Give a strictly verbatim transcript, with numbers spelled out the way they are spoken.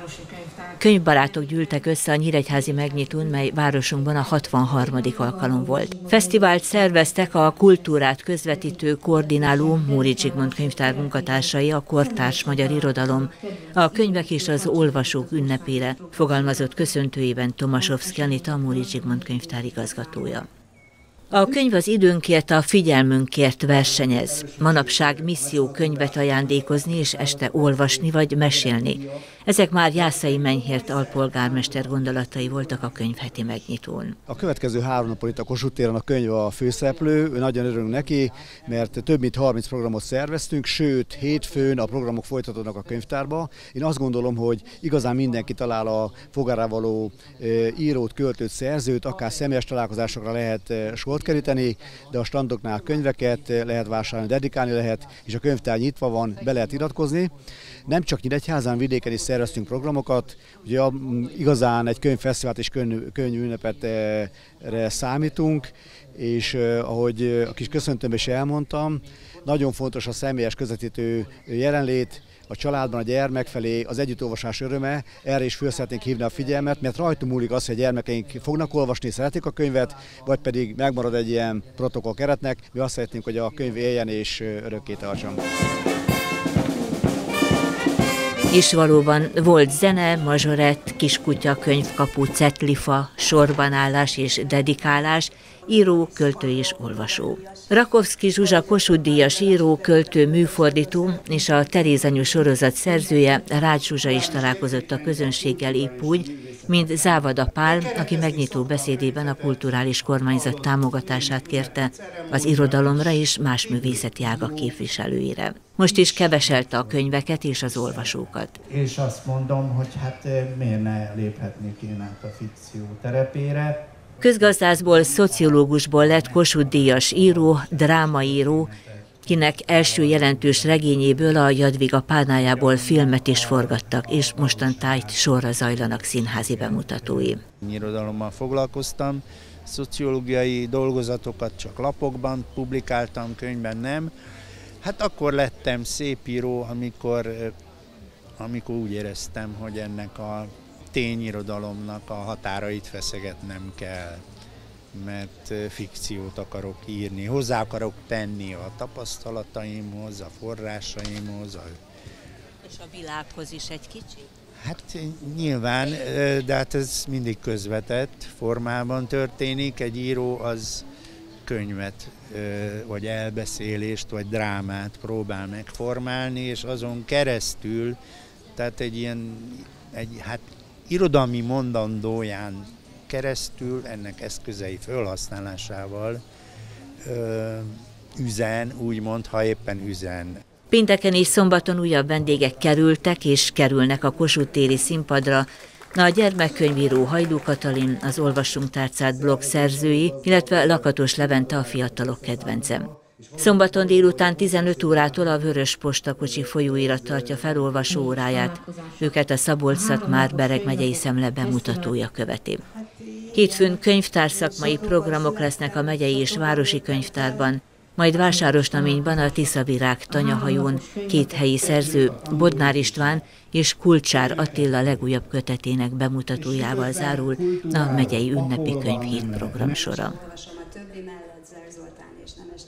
Könyvbarátok gyűltek össze a nyíregyházi megnyitón, mely városunkban a hatvanharmadik alkalom volt. Fesztivált szerveztek a kultúrát közvetítő, koordináló Móri Zsigmond könyvtár munkatársai a kortárs magyar irodalom, a könyvek és az olvasók ünnepére, fogalmazott köszöntőjében Tomaszowski Anita, a Móri Zsigmond könyvtár igazgatója. A könyv az időnkért, a figyelmünkért versenyez. Manapság misszió könyvet ajándékozni és este olvasni vagy mesélni. Ezek már Jászai Menyhért alpolgármester gondolatai voltak a könyvheti megnyitón. A következő három napon itt a Kossuth téren a könyv a főszereplő, nagyon örülünk neki, mert több mint harminc programot szerveztünk, sőt hétfőn a programok folytatódnak a könyvtárba. Én azt gondolom, hogy igazán mindenki talál a fogárá való írót, költőt, szerzőt, akár személyes találkozásokra lehet sort keríteni, de a standoknál könyveket lehet vásárolni, dedikálni lehet, és a könyvtár nyitva van, be lehet iratkozni. Nem csak Nyíregyházán, vidéken is szerveztünk programokat, ugye igazán egy könyvfesztivált és könyvünnepetre számítunk, és ahogy a kis köszöntőmben is elmondtam, nagyon fontos a személyes közvetítő jelenlét, a családban, a gyermek felé az együttolvasás öröme, erre is föl szeretnénk hívni a figyelmet, mert rajtunk múlik az, hogy a gyermekeink fognak olvasni, szeretik a könyvet, vagy pedig megmarad egy ilyen protokoll keretnek, mi azt szeretnénk, hogy a könyv éljen és örökké tartson. És valóban volt zene, mazsorett, kiskutya, könyvkapu, cetlifa, sorbanállás és dedikálás, író, költő és olvasó. Rakovszky Zsuzsa Kossuth-díjas író, költő, műfordító és a Terézanyu sorozat szerzője, Rácz Zsuzsa is találkozott a közönséggel épp úgy, mint Závada Pál, aki megnyitó beszédében a kulturális kormányzat támogatását kérte az irodalomra és más művészeti ágak képviselőire. Most is keveselte a könyveket és az olvasókat. És azt mondom, hogy hát miért ne léphetnék én át a fikció terepére. Közgazdászból, szociológusból lett Kossuth-díjas író, drámaíró, kinek első jelentős regényéből, a Jadviga Párnájából filmet is forgattak, és mostantájt sorra zajlanak színházi bemutatói. Irodalommal foglalkoztam, szociológiai dolgozatokat csak lapokban publikáltam, könyvben nem. Hát akkor lettem szépíró, amikor, amikor úgy éreztem, hogy ennek a tényirodalomnak a határait feszegetnem kell, mert fikciót akarok írni, hozzá akarok tenni a tapasztalataimhoz, a forrásaimhoz. A... És a világhoz is egy kicsit? Hát nyilván, de hát ez mindig közvetett formában történik. Egy író az könyvet, vagy elbeszélést, vagy drámát próbál megformálni, és azon keresztül, tehát egy ilyen, egy, hát irodalmi mondandóján keresztül, ennek eszközei felhasználásával ö, üzen, úgymond, ha éppen üzen. Pénteken és szombaton újabb vendégek kerültek és kerülnek a Kossuth téri színpadra, a gyermekkönyvíró Hajdú Katalin, az Olvassunk tárcát blog szerzői, illetve Lakatos Levente, a fiatalok kedvencem. Szombaton délután tizenöt órától a Vörös Postakocsi folyóirat tartja felolvasó óráját, őket a Szabolcs-Szatmár-Bereg megyei Szemle bemutatója követi. Hétfőn könyvtárszakmai programok lesznek a megyei és városi könyvtárban, majd Vásárosnaményban a Tiszavirág tanyahajón két helyi szerző, Bodnár István és Kulcsár Attila legújabb kötetének bemutatójával zárul a megyei ünnepi könyvhét program sora.